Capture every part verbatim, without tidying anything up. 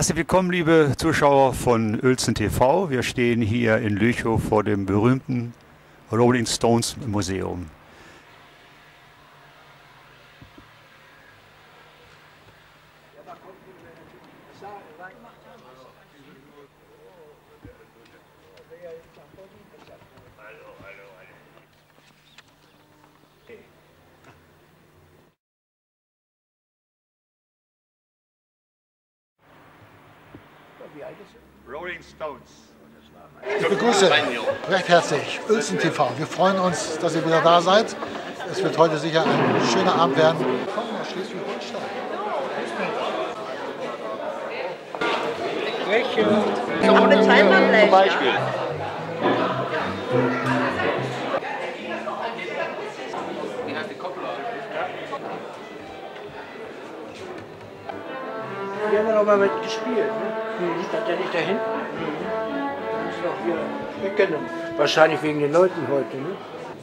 Herzlich willkommen, liebe Zuschauer von Uelzen T V. Wir stehen hier in Lüchow vor dem berühmten Rolling Stones Museum. Rolling Stones. Ich begrüße recht herzlich Uelzen T V. Wir freuen uns, dass ihr wieder da seid. Es wird heute sicher ein schöner Abend werden. Willkommen nach Schleswig-Holstein. So ohne Zeitmann zum Beispiel. Wir haben ja noch mal mit gespielt, ne? Mhm. Stand ja nicht da hinten. Mhm. Dann ist noch hier weggenommen. Wahrscheinlich wegen den Leuten heute, ne?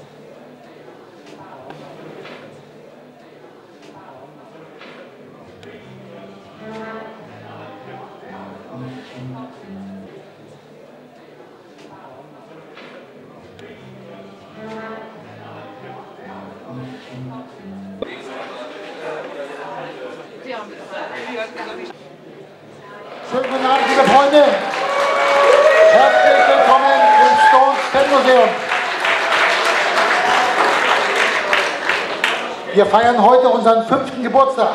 Schönen guten Abend, liebe Freunde. Herzlich willkommen im Stones Fanmuseum. Wir feiern heute unseren fünften Geburtstag.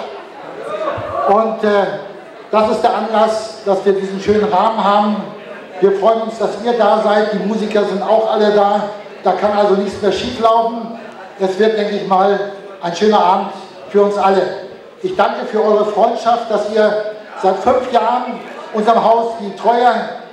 Und äh, das ist der Anlass, dass wir diesen schönen Rahmen haben. Wir freuen uns, dass ihr da seid. Die Musiker sind auch alle da. Da kann also nichts mehr schief laufen. Es wird, denke ich mal, ein schöner Abend für uns alle. Ich danke für eure Freundschaft, dass ihr seit fünf Jahren unserem Haus die Treue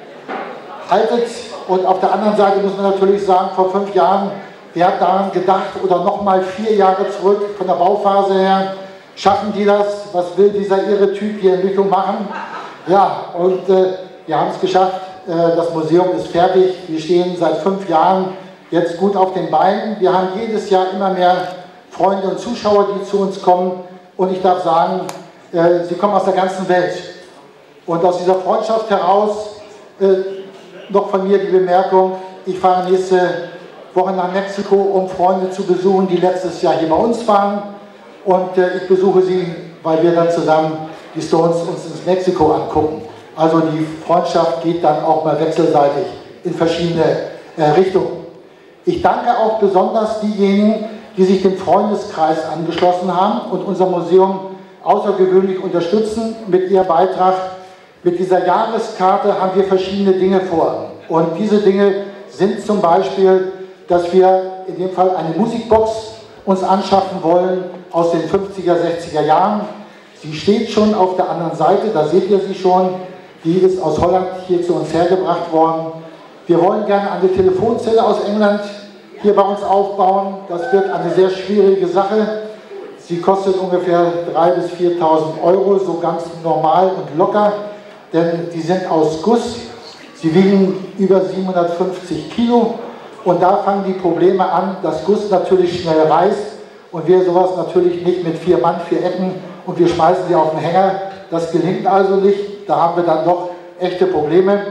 haltet. Und auf der anderen Seite müssen wir natürlich sagen, vor fünf Jahren, wer hat daran gedacht, oder nochmal vier Jahre zurück von der Bauphase her, schaffen die das? Was will dieser irre Typ hier in Lüchow machen? Ja, und äh, wir haben es geschafft. Äh, das Museum ist fertig. Wir stehen seit fünf Jahren jetzt gut auf den Beinen. Wir haben jedes Jahr immer mehr Freunde und Zuschauer, die zu uns kommen. Und ich darf sagen, äh, sie kommen aus der ganzen Welt. Und aus dieser Freundschaft heraus äh, noch von mir die Bemerkung, ich fahre nächste Woche nach Mexiko, um Freunde zu besuchen, die letztes Jahr hier bei uns waren. Und äh, ich besuche sie, weil wir dann zusammen die Stones uns ins Mexiko angucken. Also die Freundschaft geht dann auch mal wechselseitig in verschiedene äh, Richtungen. Ich danke auch besonders diejenigen, die sich dem Freundeskreis angeschlossen haben und unser Museum außergewöhnlich unterstützen mit ihrem Beitrag. Mit dieser Jahreskarte haben wir verschiedene Dinge vor. Und diese Dinge sind zum Beispiel, dass wir in dem Fall eine Musikbox uns anschaffen wollen aus den fünfziger, sechziger Jahren. Sie steht schon auf der anderen Seite, da seht ihr sie schon. Die ist aus Holland hier zu uns hergebracht worden. Wir wollen gerne eine Telefonzelle aus England hier bei uns aufbauen. Das wird eine sehr schwierige Sache. Sie kostet ungefähr dreitausend bis viertausend Euro, so ganz normal und locker, denn die sind aus Guss. Sie wiegen über siebenhundertfünfzig Kilo und da fangen die Probleme an, dass Guss natürlich schnell reißt und wir sowas natürlich nicht mit vier Mann, vier Ecken und wir schmeißen sie auf den Hänger. Das gelingt also nicht, da haben wir dann doch echte Probleme.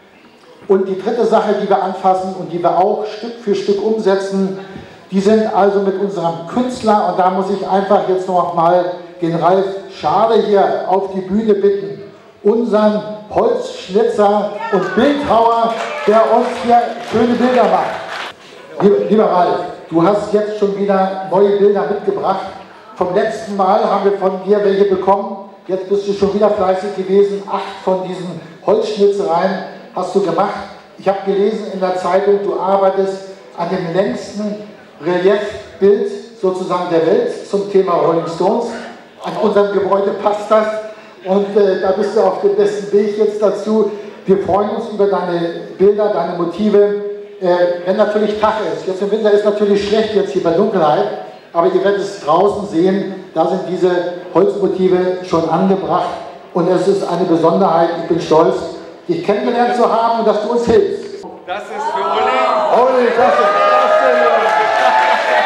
Und die dritte Sache, die wir anfassen und die wir auch Stück für Stück umsetzen, die sind also mit unserem Künstler, und da muss ich einfach jetzt noch mal den Ralf Schade hier auf die Bühne bitten, unseren Holzschnitzer und Bildhauer, der uns hier schöne Bilder macht. Lieber, lieber Ralf, du hast jetzt schon wieder neue Bilder mitgebracht. Vom letzten Mal haben wir von dir welche bekommen. Jetzt bist du schon wieder fleißig gewesen. Acht von diesen Holzschnitzereien hast du gemacht. Ich habe gelesen in der Zeitung, du arbeitest an dem längsten Reliefbild sozusagen der Welt zum Thema Rolling Stones. An unserem Gebäude passt das und äh, da bist du auf dem besten Weg jetzt dazu. Wir freuen uns über deine Bilder, deine Motive, äh, wenn natürlich Tag ist. Jetzt im Winter ist natürlich schlecht jetzt hier bei Dunkelheit, aber ihr werdet es draußen sehen, da sind diese Holzmotive schon angebracht und es ist eine Besonderheit. Ich bin stolz, dich kennengelernt zu haben und dass du uns hilfst. Das ist für Uli. Uli, das ist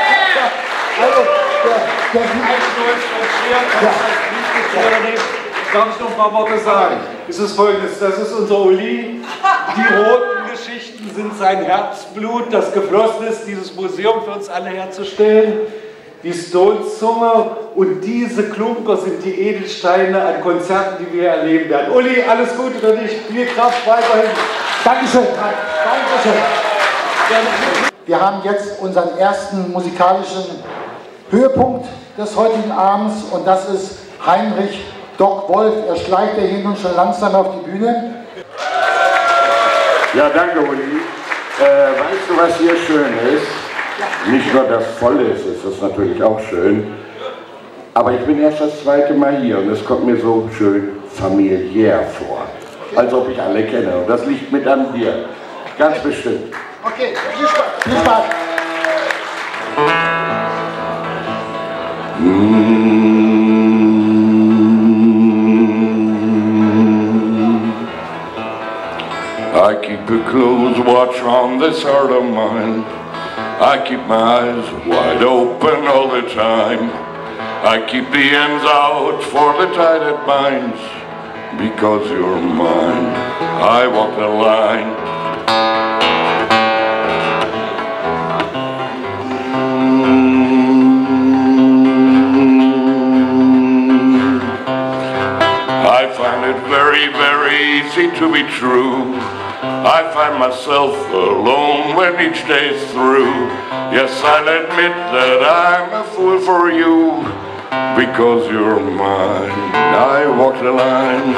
Also, der, der, Ja. darf ich noch ein paar Worte sagen? Es ist folgendes, das ist unser Uli. Die roten Geschichten sind sein Herzblut, das geflossen ist, dieses Museum für uns alle herzustellen. Die Stones-Zunge und diese Klunker sind die Edelsteine an Konzerten, die wir erleben werden. Uli, alles Gute für dich, viel Kraft weiterhin. Dankeschön. Dankeschön. Wir haben jetzt unseren ersten musikalischen Höhepunkt des heutigen Abends und das ist Heinrich Doc Wolf. Er schleicht hier nun schon langsam auf die Bühne. Ja, danke Uli. Äh, weißt du, was hier schön ist? Nicht nur das Volle ist, ist es natürlich auch schön, aber ich bin erst das zweite Mal hier und es kommt mir so schön familiär vor, als ob ich alle kenne und das liegt mit an dir, ganz bestimmt. Okay, viel Spaß. Viel Spaß. I keep a close watch on this heart of mine. I keep my eyes wide open all the time. I keep the ends out for the tie that binds. Because you're mine, I walk the line. I find it very, very easy to be true. I find myself alone when each day's through. Yes, I'll admit that I'm a fool for you. Because you're mine, I walk the line.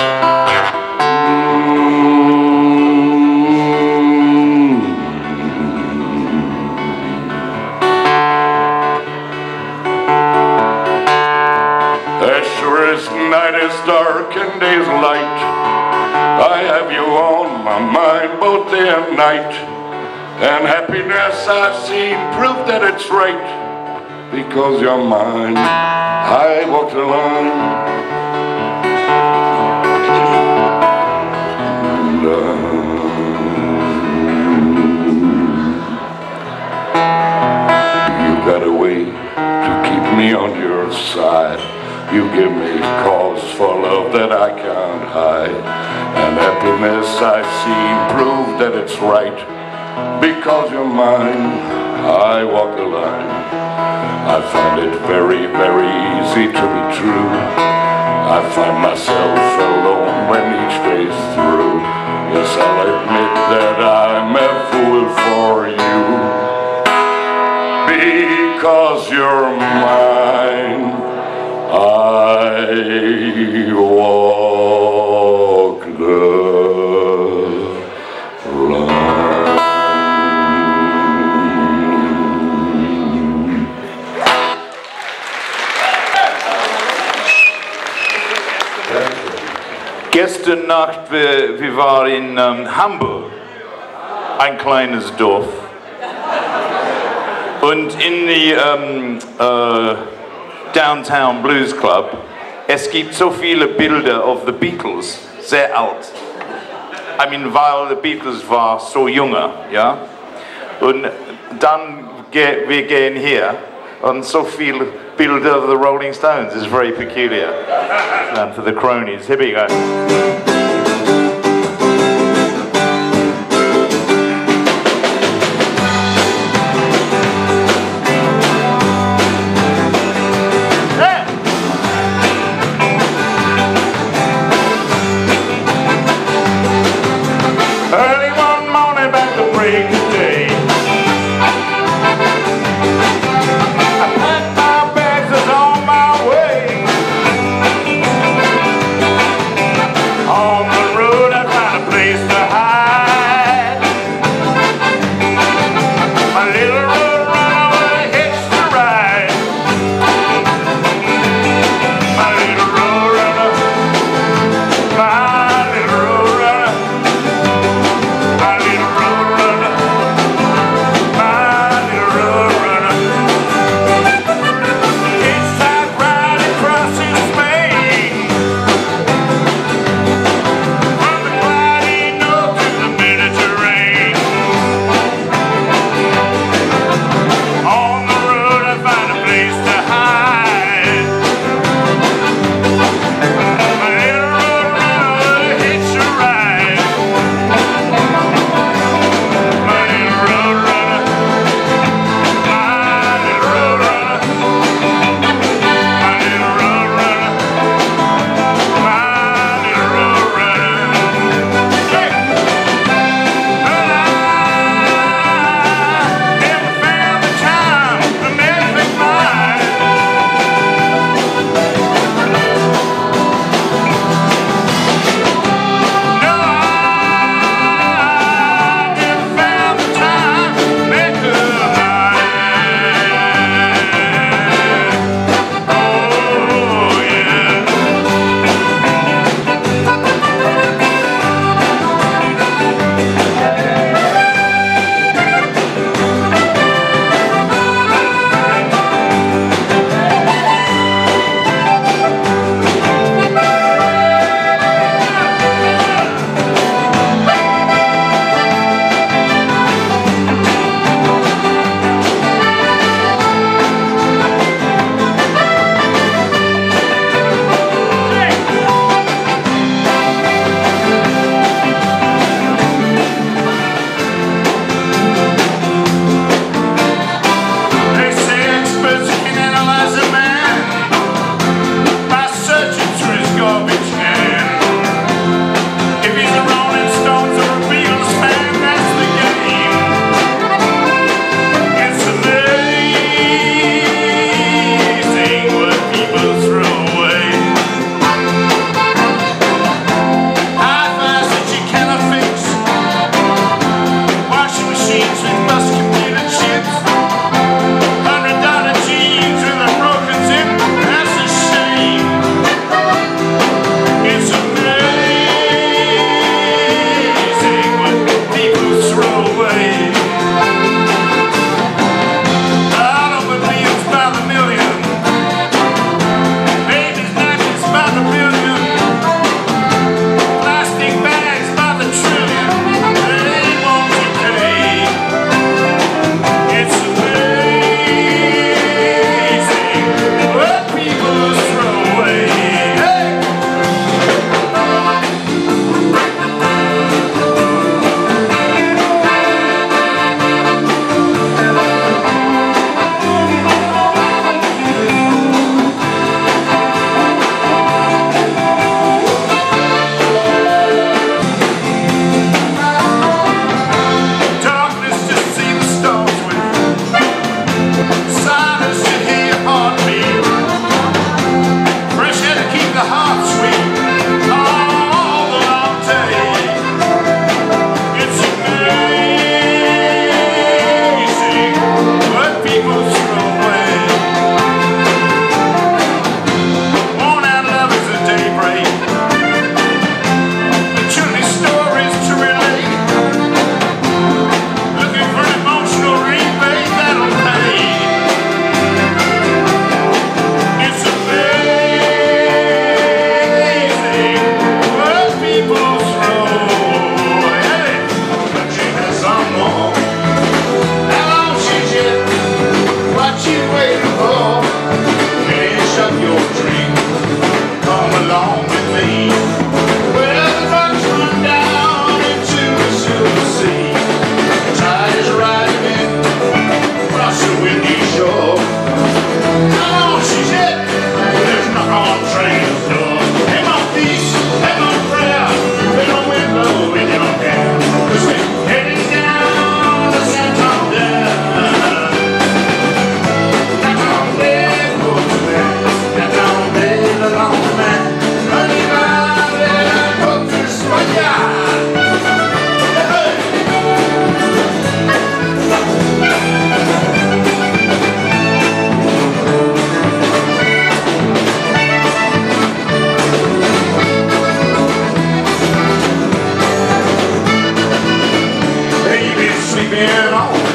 As sure as night is dark and day's light, I have you on my mind both day and night. And happiness I've seen proof that it's right. Because you're mine, I walk the line. And, uh, you got a way to keep me on your side. You give me cause for love that I can't hide. And happiness I've seen prove that it's right. Because you're mine, I walk the line. I find it very, very easy to be true. I find myself alone when each day's through. Yes, I'll admit that I'm a fool for you. Because you're mine, I walk the line. Gestern Nacht, wir, wir waren in ähm, Hamburg, ein kleines Dorf. Und in die ähm, äh, Downtown Blues Club, es gibt so viele Bilder of the Beatles, sehr alt. I mean, weil the Beatles war so junger, ja. Und dann ge wir gehen hier und so viele Bilder of the Rolling Stones is very peculiar. And for the cronies, here we go.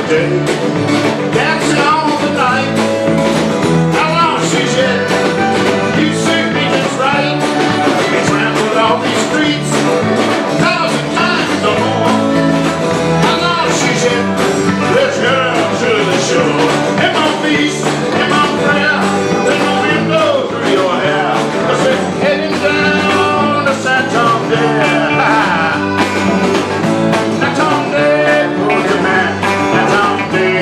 day, dancing all the night. How long she's yet? You suit me just right. We trampled all these streets a thousand times or more. How long she's yet? Let's go to the shore. In my feast, in my prayer, let my wind blow through your hair. I said, heading down to Santander. That Tom Day, for the man, that Tom Day.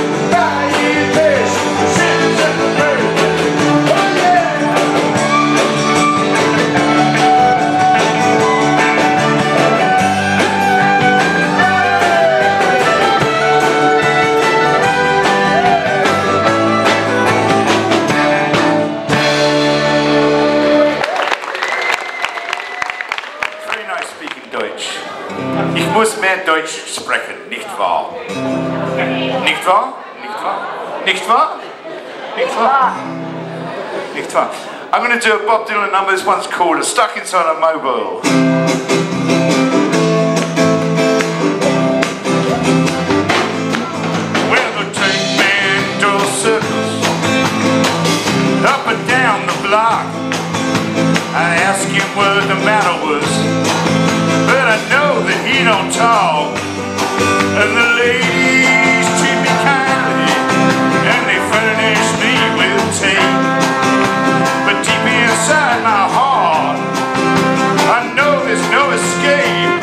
Ich muss mehr Deutsch sprechen, nicht wahr? Nicht wahr? Nicht wahr? Nicht wahr? Nicht wahr? Nicht wahr? I'm going to do a Bob Dylan number. This one's called Stuck Inside a Mobile. Well, they'll take me into a circus, up and down the block. I asked him what the matter was, but I know that he don't talk. And the ladies treat me kindly, and they furnish me with tea. But deep inside my heart, I know there's no escape.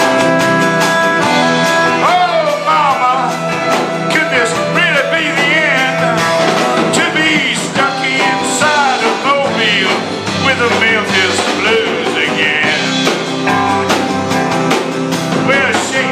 Oh, mama, could this really be the end? To be stuck inside a mobile with the Memphis Blues again. Well, shake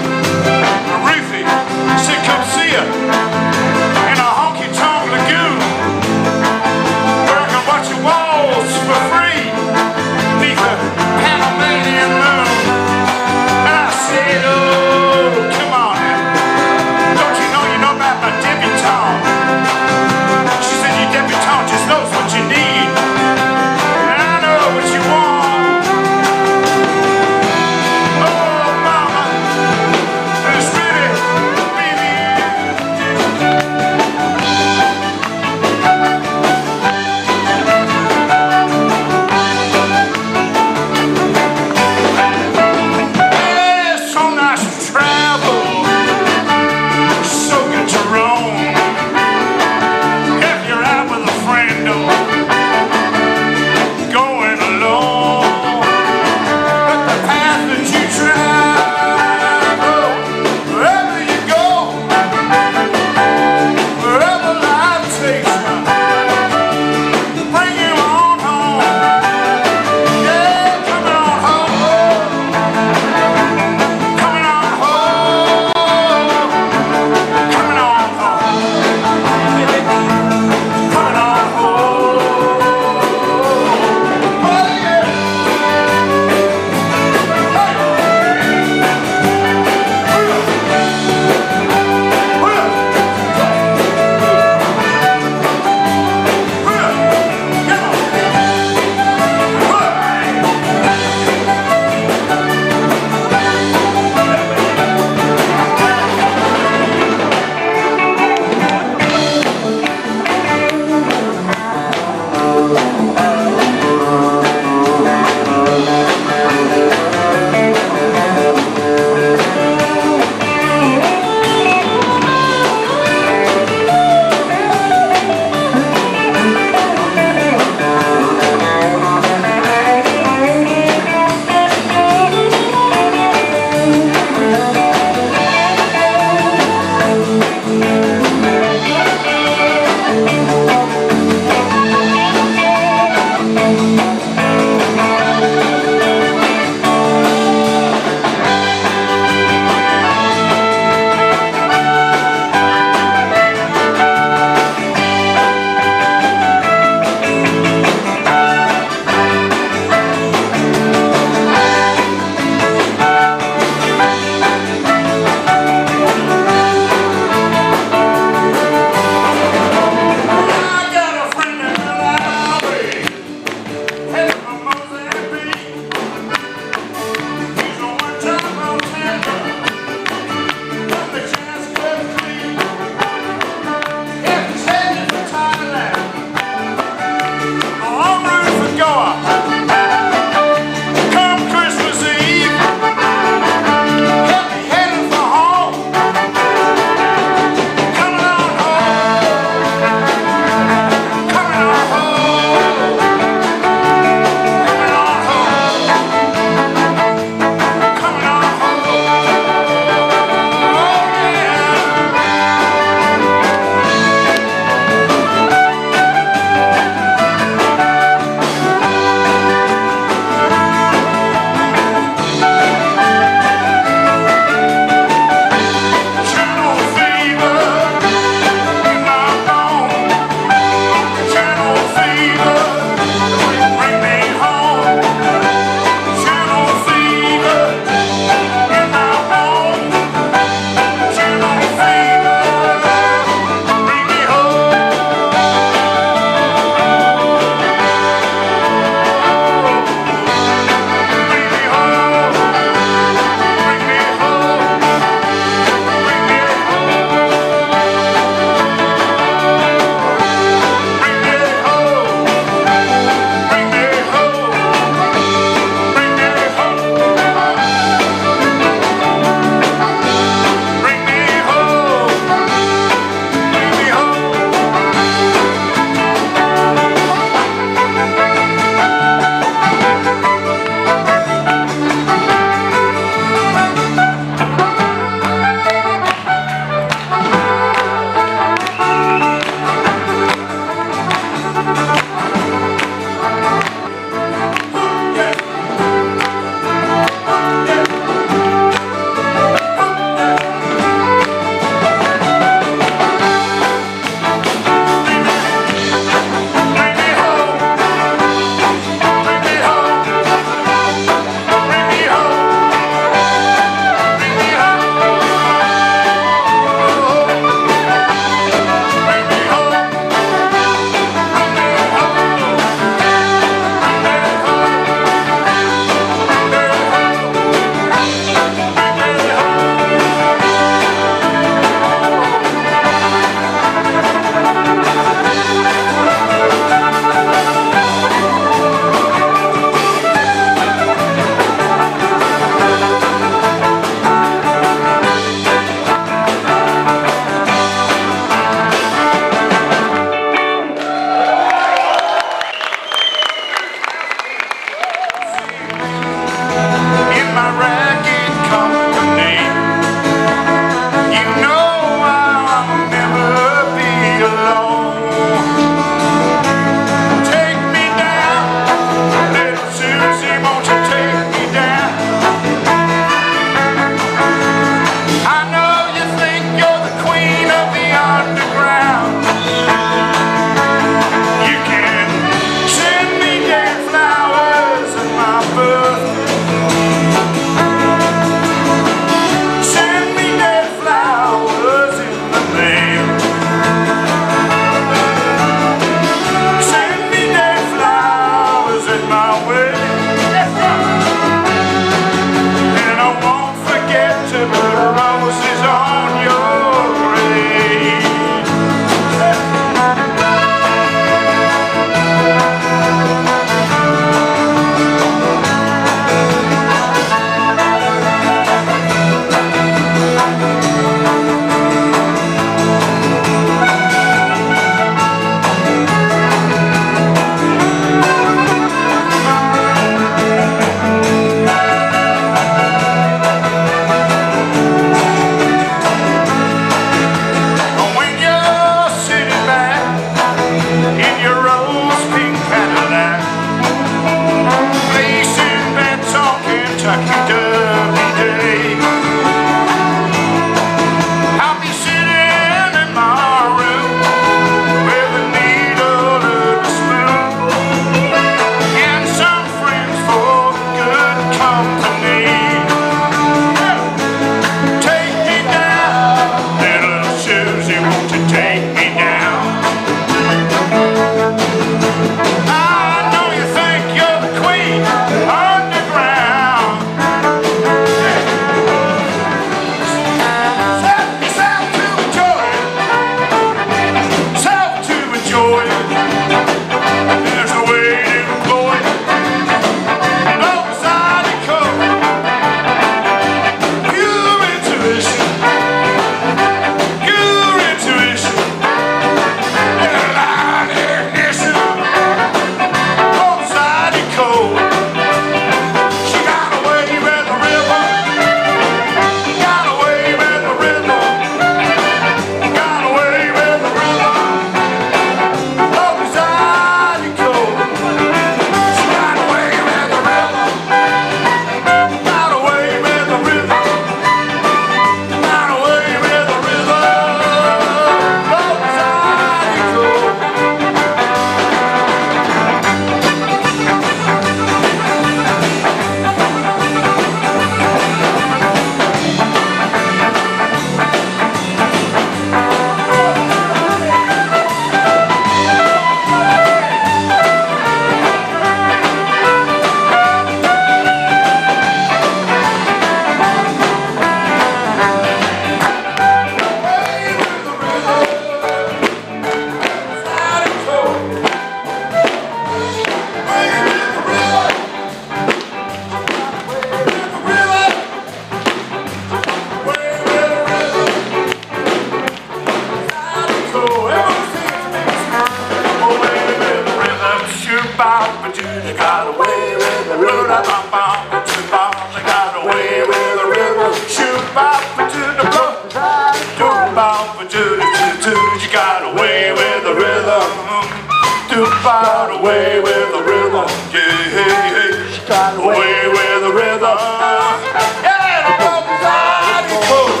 Run away with the rhythm, yeah, hey, hey. She got away. Away with the rhythm, yeah, the broken side is cool.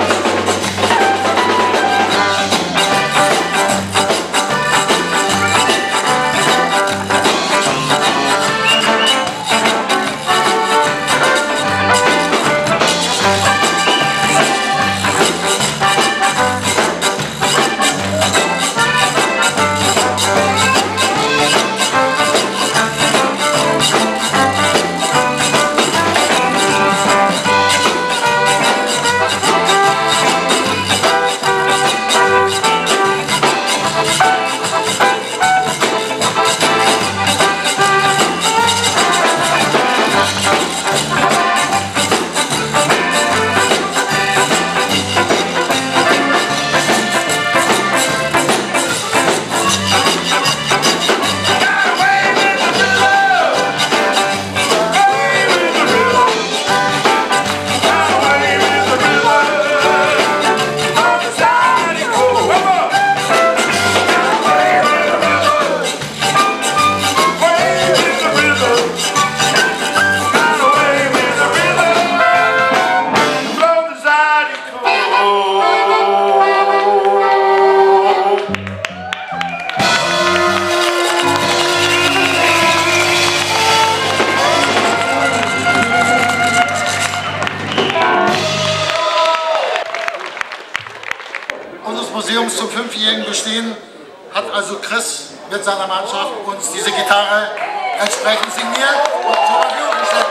Museums zum fünfjährigen Bestehen hat also Chris mit seiner Mannschaft uns diese Gitarre entsprechend signiert und zur Verfügung gestellt.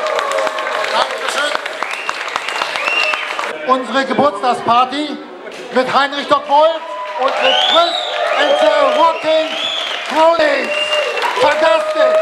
Dankeschön. Unsere Geburtstagsparty mit Heinrich Dockwold und mit Chris and the Rocking Cronies. Fantastisch!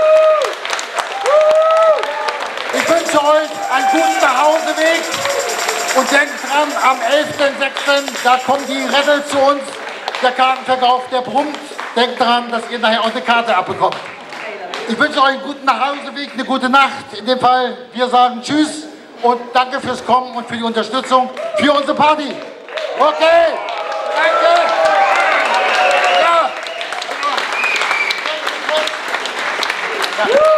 Ich wünsche euch einen guten Nachhauseweg. Und denkt dran, am elften sechsten da kommen die Rebel zu uns, der Kartenverkauf, der brummt. Denkt dran, dass ihr nachher auch eine Karte abbekommt. Ich wünsche euch einen guten Nachhauseweg, eine gute Nacht. In dem Fall, wir sagen Tschüss und danke fürs Kommen und für die Unterstützung für unsere Party. Okay, danke. Ja. Ja.